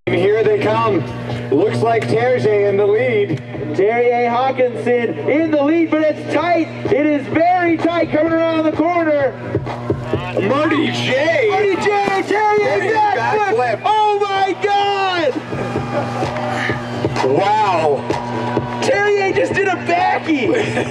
Here they come. Looks like Terje in the lead. Terje Håkonsen in the lead, but it's tight. It is very tight coming around the corner. Marty J. Terje backflip. Oh my God!